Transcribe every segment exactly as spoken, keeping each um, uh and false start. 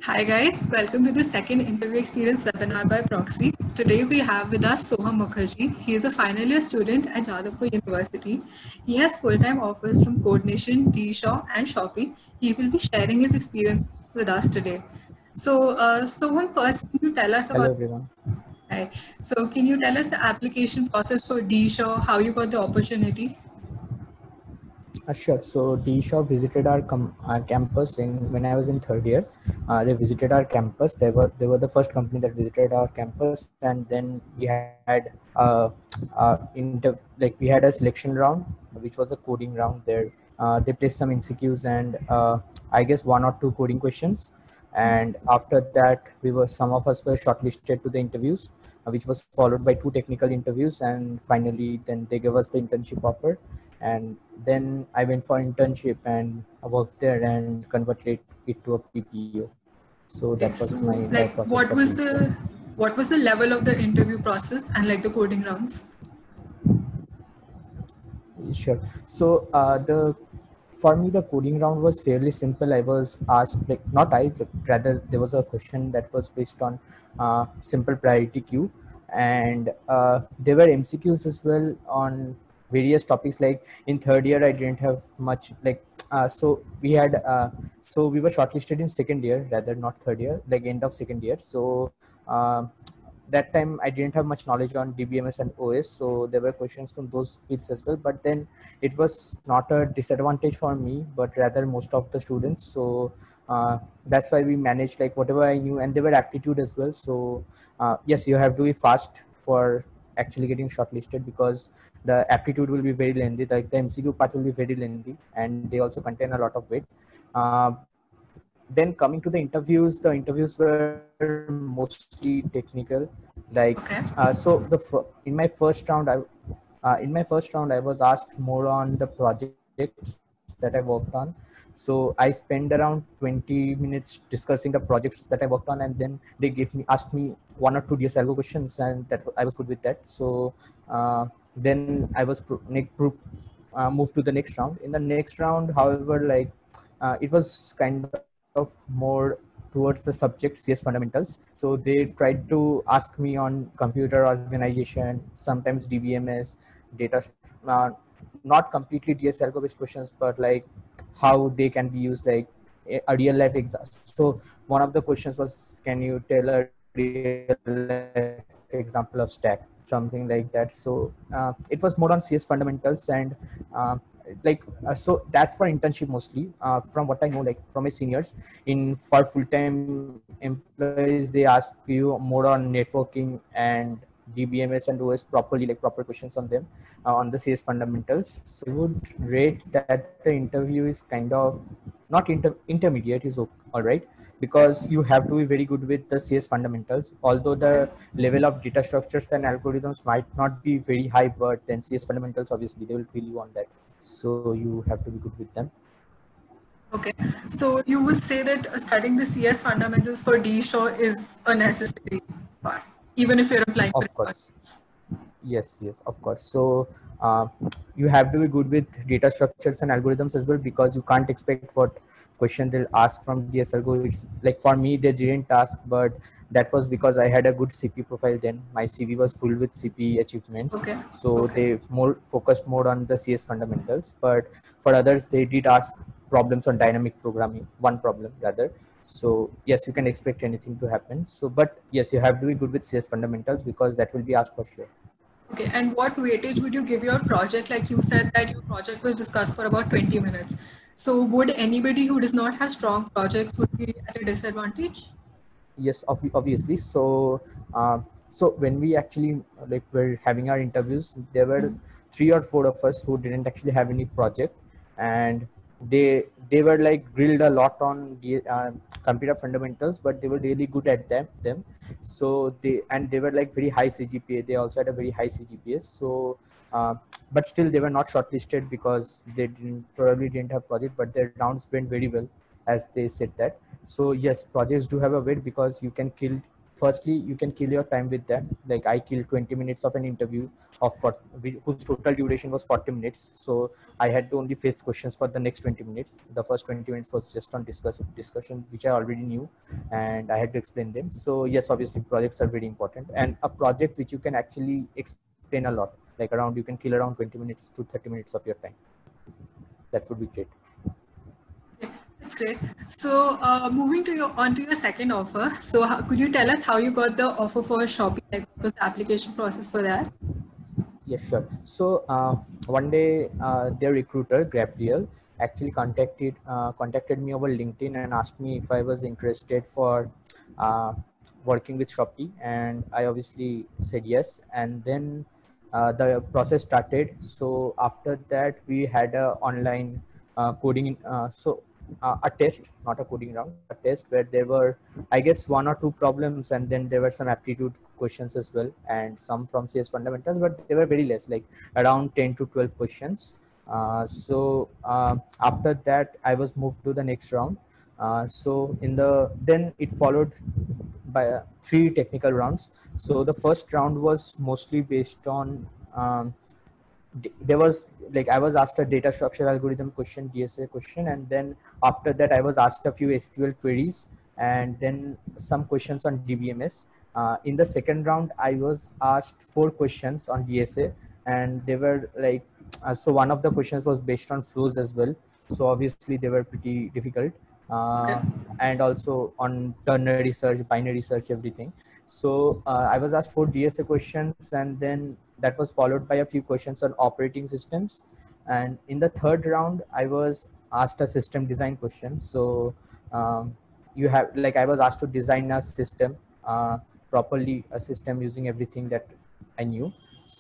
Hi guys, welcome to the second interview experience webinar by Proxy. Today we have with us Soham Mukherjee. He is a final year student at Jadavpur University. He has full-time offers from CodeNation, D-Shaw and Shopee. He will be sharing his experience with us today. So uh, Soham, first can you tell us Hello about everyone. Hi. So can you tell us the application process for D-Shaw, how you got the opportunity? Uh, sure. So D-Shop visited our, com- our campus in when I was in third year. Uh, they visited our campus. They were they were the first company that visited our campus, and then we had uh, uh, inter- like we had a selection round, which was a coding round. There, uh, they placed some M C Qs and uh, I guess one or two coding questions. And after that, we were some of us were shortlisted to the interviews, uh, which was followed by two technical interviews, and finally, then they gave us the internship offer. And then I went for internship and I worked there and converted it to a P P O. So that Okay, was so my my like process for what was D-Shop. the what was the level of the interview process and like the coding rounds? Sure. So uh, the for me the coding round was fairly simple. I was asked, like, not I, but rather there was a question that was based on uh, simple priority queue, and uh, there were M C Qs as well on various topics. Like in third year, I didn't have much like. Uh, so we had uh, so we were shortlisted in second year, rather not third year, like end of second year. So um that time I didn't have much knowledge on D B M S and O S, so there were questions from those fields as well. But then it was not a disadvantage for me, but rather most of the students. So uh, that's why we managed like whatever I knew, and there were aptitude as well. So uh, yes, you have to be fast for actually getting shortlisted because the aptitude will be very lengthy. Like the M C Q part will be very lengthy, and they also contain a lot of weight. Uh, then coming to the interviews, the interviews were mostly technical. Like uh, Okay. so the f- in my first round I uh, in my first round I was asked more on the projects that I worked on. So I spent around twenty minutes discussing the projects that I worked on, and then they gave me asked me one or two D S algo questions, and that I was good with that. So uh, then I was pro- ne- pro- uh, moved to the next round. In the next round, however, like uh, it was kind of more towards the subject C S fundamentals. So they tried to ask me on computer organization, sometimes D B M S, data, uh, not completely D S algo based questions, but like how they can be used, like a, a real life example. So one of the questions was, can you tell a real life example of stack, something like that. So uh, it was more on C S fundamentals, and uh, like uh, so that's for internship mostly, uh, from what I know, like from my seniors. In for full-time employees, they ask you more on networking and D B M S and O S properly, like proper questions on them, uh, on the C S fundamentals. So I would rate that the interview is kind of not inter- intermediate, is o- all right, because you have to be very good with the C S fundamentals. Although Okay. the level of data structures and algorithms might not be very high, but then C S fundamentals, obviously they will drill you on that. So you have to be good with them. Okay. So you would say that uh, studying the C S fundamentals for D Shaw is a necessary part, even if you're applying for Of course. projects. Yes, yes, of course. So uh, you have to be good with data structures and algorithms as well, because you can't expect what question they'll ask from D S algo. It's like for me, they didn't ask, but that was because I had a good C P profile then. My C V was full with C P achievements. Okay. So Okay. they more focused more on the C S fundamentals. But for others, they did ask problems on dynamic programming, one problem rather. So yes, you can expect anything to happen. So, but yes, you have to be good with C S fundamentals because that will be asked for sure. Okay. And what weightage would you give your project? Like you said that your project was discussed for about twenty minutes. So would anybody who does not have strong projects would be at a disadvantage? Yes, ob- obviously. So uh, so when we actually like were having our interviews, there were three or four of us who didn't actually have any project, and they they were like grilled a lot on the uh, computer fundamentals, but they were really good at them them so they and they were like very high C G P A. They also had a very high C G P A. So uh, but still they were not shortlisted because they didn't probably didn't have project, but their rounds went very well, as they said that. So yes, projects do have a weight because you can kill, firstly you can kill your time with them. Like I killed twenty minutes of an interview of for, whose total duration was forty minutes. So I had to only face questions for the next twenty minutes. The first twenty minutes was just on discuss, discussion which I already knew, and I had to explain them. So yes, obviously projects are very important, and a project which you can actually explain a lot, like around you can kill around twenty minutes to thirty minutes of your time. That would be great. Okay, that's great. So uh, moving to your on to your second offer. So how, could you tell us how you got the offer for Shopee? Like what was the application process for that? Yes, sure. So uh, one day, uh, their recruiter, GrabDeal, actually contacted uh, contacted me over LinkedIn and asked me if I was interested for uh, working with Shopee, and I obviously said yes. And then uh, the process started. So after that, we had a online uh, coding. Uh, so uh, a test, not a coding round, a test where there were, I guess, one or two problems, and then there were some aptitude questions as well, and some from C S fundamentals, but they were very less, like around ten to twelve questions. Uh, so uh, after that, I was moved to the next round. Uh, so in the then it followed by uh, three technical rounds. So the first round was mostly based on um, there was like I was asked a data structure algorithm question, D S A question, and then after that I was asked a few S Q L queries, and then some questions on D B M S. Uh, in the second round, I was asked four questions on D S A, and they were like uh, so one of the questions was based on flows as well. So obviously they were pretty difficult, Okay. uh, and also on ternary search, binary search, everything. So uh, I was asked four D S A questions, and then that was followed by a few questions on operating systems. And in the third round, I was asked a system design question. So um, you have like I was asked to design a system uh, properly, a system using everything that I knew.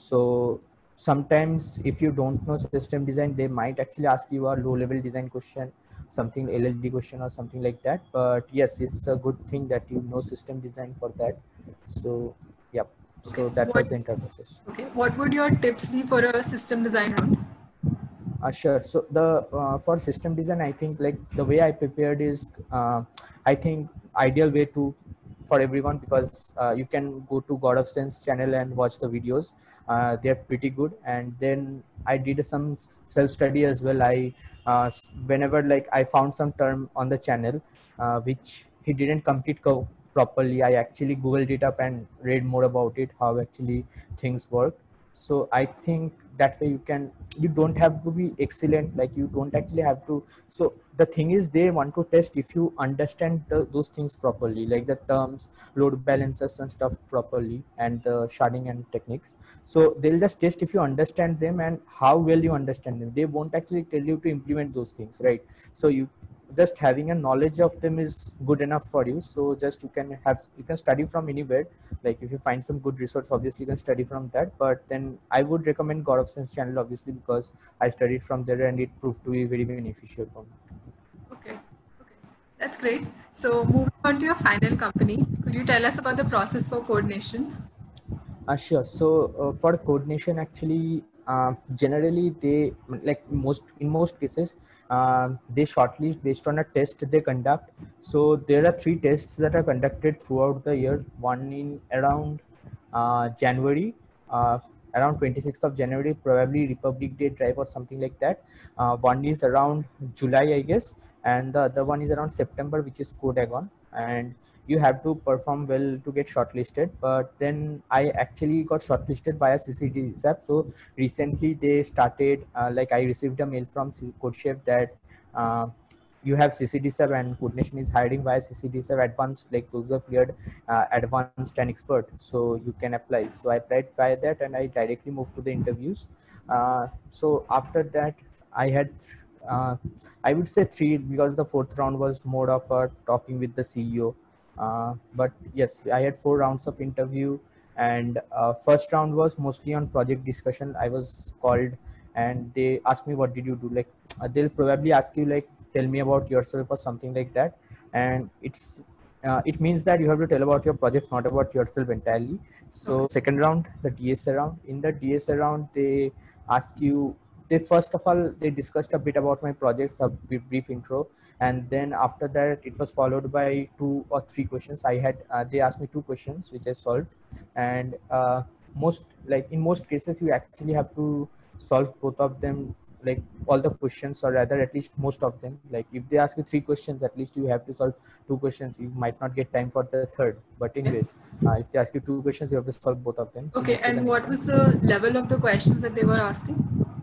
So sometimes if you don't know system design, they might actually ask you a low level design question, something L L D question or something like that. But yes, it's a good thing that you know system design for that. So yeah, Okay. so that What was the entire process. okay? What would your tips be for a system design round? Uh, sure. So the uh, for system design, I think like the way I prepared is, uh, I think ideal way to for everyone, because uh, you can go to God of Sense channel and watch the videos. Uh, they're pretty good. And then I did some self study as well. I uh, whenever like I found some term on the channel uh, which he didn't complete co- properly, I actually googled it up and read more about it, how actually things work. So I think that way you can, you don't have to be excellent, like you don't actually have to. So the thing is, they want to test if you understand the, those things properly, like the terms, load balancers and stuff properly, and the sharding and techniques. So they'll just test if you understand them and how well you understand them. They won't actually tell you to implement those things, right? So you just having a knowledge of them is good enough for you. So just you can have, you can study from anywhere. Like if you find some good resource, obviously you can study from that. But then I would recommend God of Sense channel, obviously, because I studied from there and it proved to be very beneficial for me. Okay. Okay. That's great. So moving on to your final company, could you tell us about the process for coordination? Uh, sure. So uh, for coordination, actually, uh, generally they like most in most cases uh, they shortlist based on a test they conduct. So there are three tests that are conducted throughout the year. One in around uh, January, uh, around twenty-sixth of January, probably Republic Day drive or something like that. Uh, one is around July, I guess, and the other one is around September, which is Codagon. And you have to perform well to get shortlisted. But then I actually got shortlisted via C C D S A P. So recently they started, uh, like I received a mail from CodeChef that uh, you have C C D S A P and Coordination is hiring via C C D S A P advanced, like those who have cleared uh, advanced and expert. So you can apply. So I applied via that and I directly moved to the interviews. Uh, so after that, I had uh, I would say three, because the fourth round was more of a talking with the C E O. Uh, but yes, I had four rounds of interview, and uh, first round was mostly on project discussion. I was called and they asked me, what did you do? Like uh, they'll probably ask you like, tell me about yourself or something like that. And it's uh, it means that you have to tell about your project, not about yourself entirely. Okay. So second round, the D S A round. In the D S A round, they ask you, they first of all they discussed a bit about my projects, a brief intro, and then after that it was followed by two or three questions. I had uh, they asked me two questions which I solved. And uh, most like in most cases you actually have to solve both of them like all the questions, or rather at least most of them. Like if they ask you three questions, at least you have to solve two questions. You might not get time for the third, but anyways, uh, if they ask you two questions, you have to solve both of them to Okay, move to the and next what one. was the level of the questions that they were asking?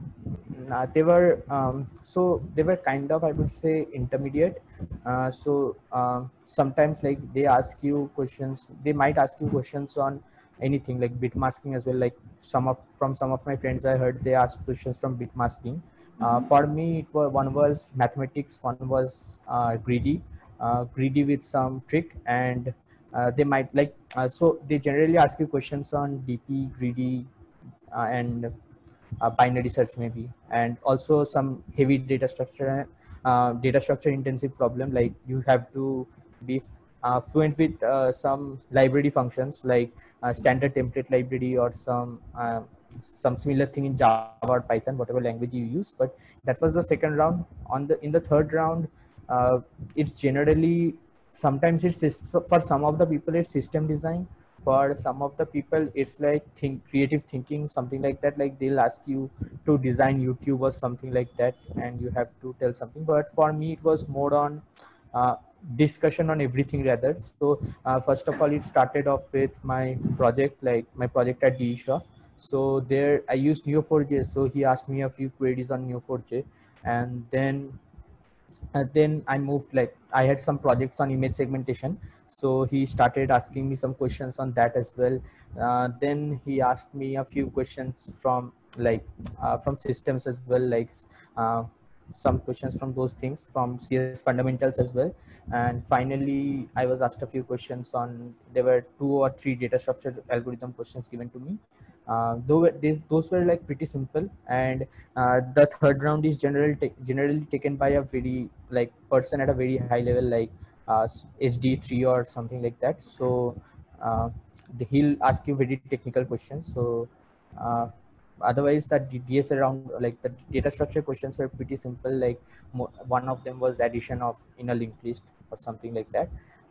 Uh, they were um, so they were kind of, I would say, intermediate. Uh, so um, sometimes like they ask you questions, they might ask you questions on anything like bit masking as well. Like some of from some of my friends I heard they asked questions from bit masking. Uh, for me it was, one was mathematics, one was uh, greedy, uh, greedy with some trick, and uh, they might like uh, so they generally ask you questions on D P, greedy, uh, and uh, binary search maybe, and also some heavy data structure, uh, data structure intensive problem. Like you have to be uh, fluent with uh, some library functions like uh, standard template library, or some uh, some similar thing in Java or Python, whatever language you use. But that was the second round. On the in the third round, uh, it's generally, sometimes it's sys- for some of the people it's system design, for some of the people it's like think creative thinking, something like that. Like they'll ask you to design YouTube or something like that, and you have to tell something. But for me it was more on uh, discussion on everything rather. So uh, first of all, it started off with my project, like my project at D Isha. So there I used neo four j, so he asked me a few queries on neo four j, and then uh, then I moved, like I had some projects on image segmentation, so he started asking me some questions on that as well. Uh, then he asked me a few questions from like uh, from systems as well, like uh, some questions from those things, from C S fundamentals as well. And finally I was asked a few questions on, there were two or three data structure algorithm questions given to me. Uh, though these, those were like pretty simple. And uh, the third round is generally ta- generally taken by a very like person at a very high level, like uh, S D three or something like that. So uh, the, he'll ask you very technical questions. So uh, otherwise the D S around, like the data structure questions were pretty simple. Like mo- one of them was addition of in a linked list or something like that.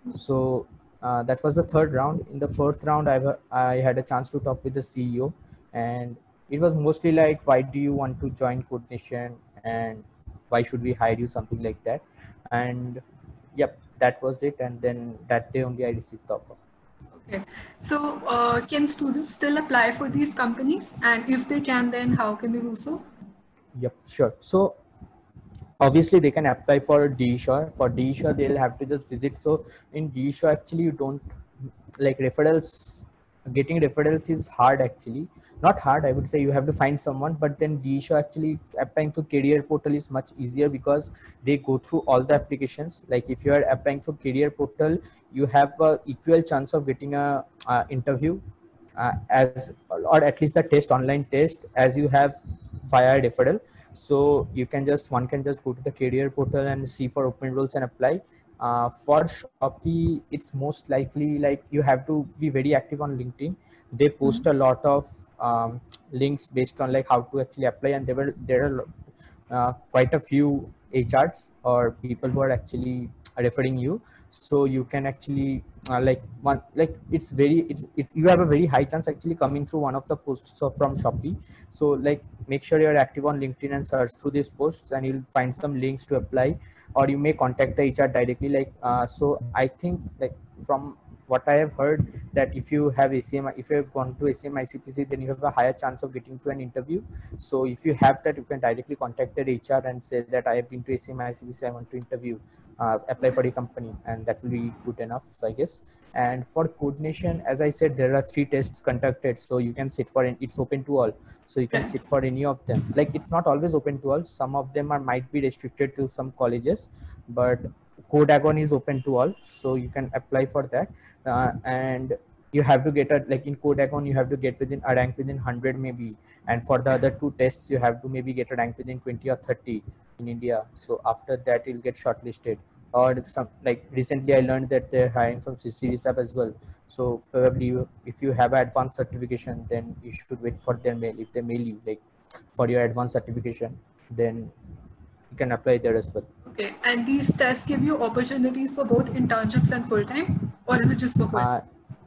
So uh, that was the third round. In the fourth round, I, I had a chance to talk with the C E O, and it was mostly like, why do you want to join Coordination, and why should we hire you, something like that. And yep, that was it. And then that day only I received the offer. Okay, so uh, can students still apply for these companies? And if they can, then how can they do so? Yep, sure. So obviously they can apply for D S H O. For D S H O, they'll have to just visit. So in D S H O, actually, you don't like referrals. Getting referrals is hard actually. Not hard, I would say. You have to find someone, but then D S H O actually applying to career portal is much easier because they go through all the applications. Like if you are applying for career portal, you have a equal chance of getting a uh, interview uh, as, or at least the test, online test, as you have via referral. So you can just, one can just go to the career portal and see for open roles and apply. Uh, for Shopee, it's most likely like you have to be very active on LinkedIn. They post a lot of um, links based on like how to actually apply, and there were there are uh, quite a few H Rs or people who are actually referring you. So you can actually uh, like one, like it's very it's, it's you have a very high chance actually coming through one of the posts of, from Shopee. So like make sure you're active on LinkedIn and search through these posts, and you'll find some links to apply, or you may contact the H R directly. Like uh, so I think like from what I have heard, that if you have A C M, if you have gone to A C M I C P C, then you have a higher chance of getting to an interview. So if you have that, you can directly contact the H R and say that I have been to A C M I C P C, I want to interview, uh, apply for a company, and that will be good enough, I guess. And for Coordination, as I said, there are three tests conducted, so you can sit for it. It's open to all, so you can Right. sit for any of them. Like it's not always open to all. Some of them are might be restricted to some colleges, but Codagon is open to all, so you can apply for that. Uh, and you have to get a, like in Codagon you have to get within a rank within one hundred maybe, and for the other two tests you have to maybe get a rank within twenty or thirty in India. So after that you'll get shortlisted. Or some, like recently I learned that they're hiring from C C S A P as well. So probably you, if you have an advanced certification, then you should wait for their mail. If they mail you like for your advanced certification, then you can apply there as well. Okay, and these tests give you opportunities for both internships and full time, or is it just for full time? Uh,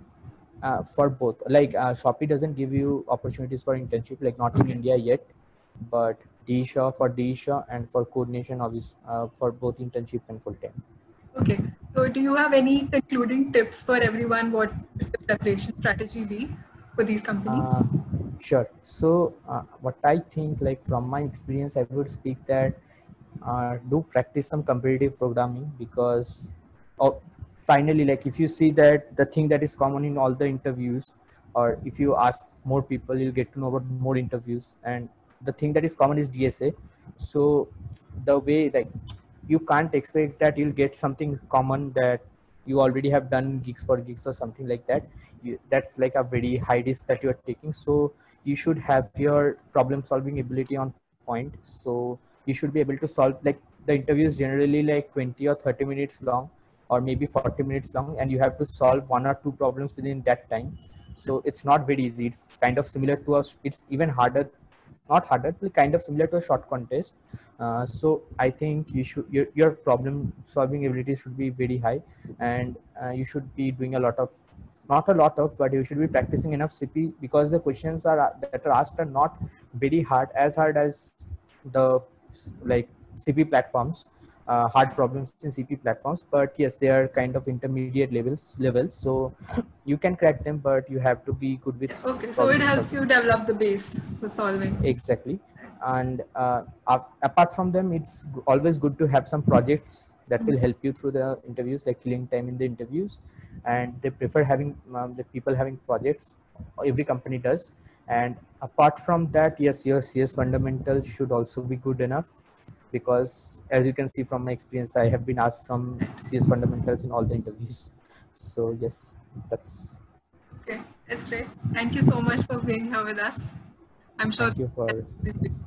uh, for both, like uh, Shopee doesn't give you opportunities for internship, like not in Okay. India yet, but DShaw for DShaw and for coordination obviously uh, for both internship and full time. Okay, so do you have any concluding tips for everyone? What should the preparation strategy be for these companies? Uh, sure. So uh, what I think, like from my experience, I would speak that uh, do practice some competitive programming, because oh, finally, like if you see that the thing that is common in all the interviews, or if you ask more people, you'll get to know about more interviews, and the thing that is common is D S A. So the way, like, you can't expect that you'll get something common that you already have done gigs for gigs or something like that. You, that's like a very high risk that you are taking. So you should have your problem solving ability on point. So you should be able to solve, like, the interview is generally like twenty or thirty minutes long, or maybe forty minutes long, and you have to solve one or two problems within that time. So it's not very easy. It's kind of similar to us. It's even harder, not harder, but kind of similar to a short contest. Uh, so I think you should, your, your problem solving ability should be very high, and uh, you should be doing a lot of, not a lot of, but you should be practicing enough C P, because the questions are that are asked are not very hard, as hard as the like C P platforms, uh, hard problems in C P platforms, but yes, they are kind of intermediate levels levels. So you can crack them, but you have to be good with. Okay, so it helps you develop the base for solving. Exactly. And uh, apart from them, it's always good to have some projects that will help you through the interviews, like killing time in the interviews. And they prefer having um, the people having projects. Every company does. And apart from that, yes, your C S fundamentals should also be good enough, because as you can see from my experience, I have been asked from C S fundamentals in all the interviews. So yes, that's. Okay, that's great. Thank you so much for being here with us. I'm sure. Thank you for.